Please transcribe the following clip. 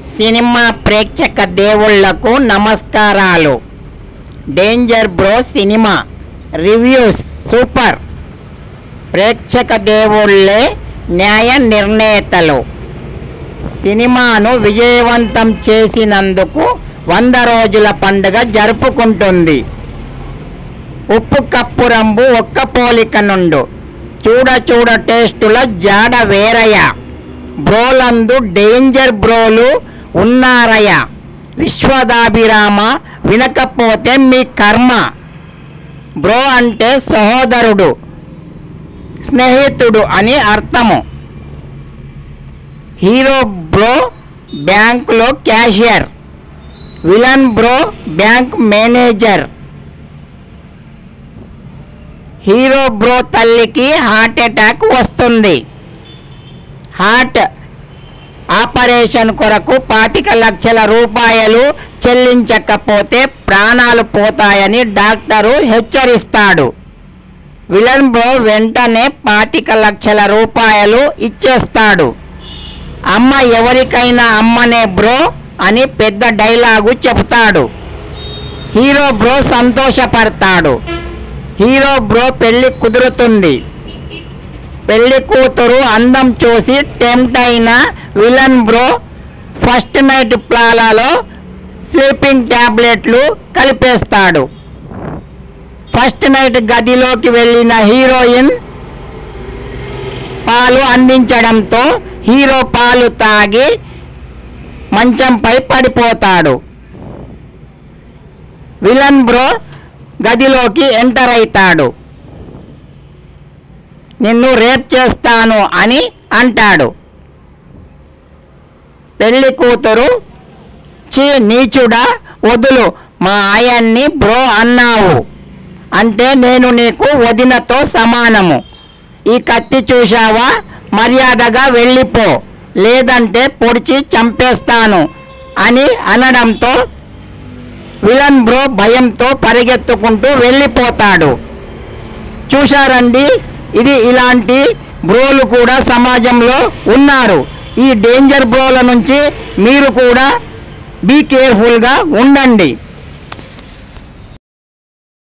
Cinema ప్రేక్షక దేవుళ్లకు నమస్కారాలు. Danger bro cinema reviews super. ప్రేక్షక దేవుళ్లే న్యాయ నిర్ణేతలు. సినిమాను విజయవంతం చేసినందుకు 100 రోజుల పండుగ జరుపుకుంటుంది. ఉప్పు కప్పు రంబు ఒక్క పోలిక నుండు, చూడ చూడ టేస్టుల జాడ వేరయ, బ్రోలందు డేంజర్ బ్రోలు ఉన్నారయ, విశ్వదాభిరామ వినకపోతే మీ కర్మ. బ్రో అంటే సహోదరుడు, స్నేహితుడు అని అర్థము. హీరో బ్రో బ్యాంకులో cashier, villain bro bank manager. Hero bro తల్లికి హార్ట్ అటాక్ వస్తుంది. హార్ట్ ఆపరేషన్ కొరకు 25 లక్షల రూపాయలు చెల్లించకపోతే ప్రాణాలు పోతాయని డాక్టరు హెచ్చరిస్తాడు. విలన్ బ్రో వెంటనే 25 లక్షల రూపాయలు ఇచ్చేస్తాడు. అమ్మ ఎవరికైనా అమ్మనే బ్రో అని పెద్ద డైలాగు చెప్తాడు. హీరో బ్రో సంతోషపడతాడు. హీరో బ్రో పెళ్లి కుదురుతుంది. పెళ్లి కూతురు అందం చూసి టెంప్ట్ అయిన విలన్ బ్రో ఫస్ట్ నైట్ ప్లాలలో స్లీపింగ్ టాబ్లెట్లు కలిపేస్తాడు. ఫస్ట్ నైట్ గదిలోకి వెళ్ళిన హీరోయిన్ పాలు అందించడంతో హీరో పాలు తాగి మంచంపై పడిపోతాడు. విలన్ బ్రో గదిలోకి ఎంటర్ అవుతాడు. నిన్ను రేప్ చేస్తాను అని అంటాడు. పెళ్లి కూతురు చీ నీచుడా వదులు, మా ఆయన్ని బ్రో అన్నావు అంటే నేను నీకు వదినతో సమానము. ఈ కత్తి చూశావా, మర్యాదగా వెళ్ళిపో, లేదంటే పొడిచి చంపేస్తాను అని అనడంతో విలన్ బ్రో భయంతో పరిగెత్తుకుంటూ వెళ్ళిపోతాడు. చూశారండి, ఇది ఇలాంటి బ్రోలు కూడా సమాజంలో ఉన్నారు. ఈ డేంజర్ బ్రోల నుంచి మీరు కూడా బీ కేర్ఫుల్గా ఉండండి.